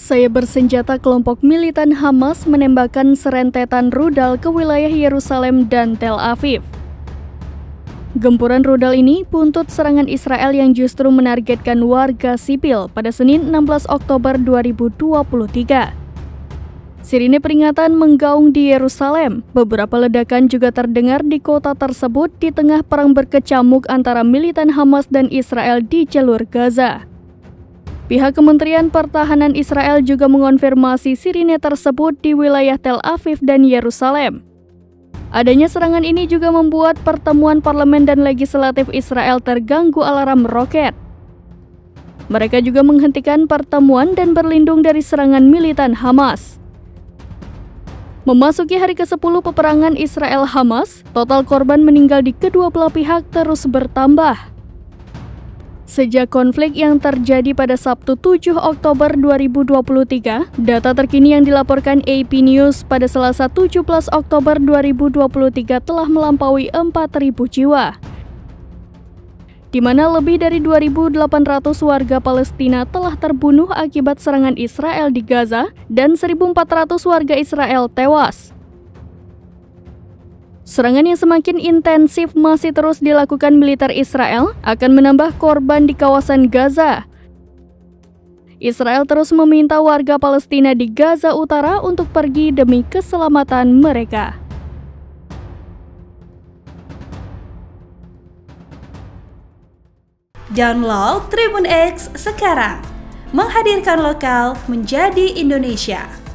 Saya bersenjata kelompok militan Hamas menembakkan serentetan rudal ke wilayah Yerusalem dan Tel Aviv. Gempuran rudal ini buntut serangan Israel yang justru menargetkan warga sipil pada Senin 16 Oktober 2023. Sirine peringatan menggaung di Yerusalem. Beberapa ledakan juga terdengar di kota tersebut di tengah perang berkecamuk antara militan Hamas dan Israel di jalur Gaza. Pihak Kementerian Pertahanan Israel juga mengonfirmasi sirine tersebut di wilayah Tel Aviv dan Yerusalem. Adanya serangan ini juga membuat pertemuan parlemen dan legislatif Israel terganggu alarm roket. Mereka juga menghentikan pertemuan dan berlindung dari serangan militan Hamas. Memasuki hari ke-10 peperangan Israel-Hamas, total korban meninggal di kedua belah pihak terus bertambah. Sejak konflik yang terjadi pada Sabtu 7 Oktober 2023, data terkini yang dilaporkan AP News pada Selasa 17 Oktober 2023 telah melampaui 4.000 jiwa, di mana lebih dari 2.800 warga Palestina telah terbunuh akibat serangan Israel di Gaza dan 1.400 warga Israel tewas. Serangan yang semakin intensif masih terus dilakukan militer Israel akan menambah korban di kawasan Gaza. Israel terus meminta warga Palestina di Gaza Utara untuk pergi demi keselamatan mereka. Download Tribun X sekarang, menghadirkan lokal menjadi Indonesia.